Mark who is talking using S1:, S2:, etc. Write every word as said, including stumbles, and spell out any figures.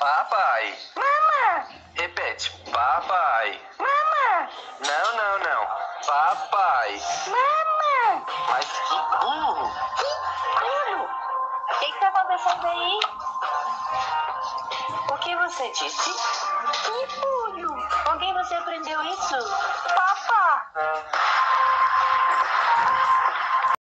S1: Papai.
S2: Mama.
S1: Repete. Papai.
S2: Mama.
S1: Não, não, não. Papai.
S2: Mama.
S1: Mas que burro.
S2: Bruno, o que está acontecendo aí?
S3: O que você disse?
S2: Que burro.
S3: Com quem você aprendeu isso?
S2: Papá.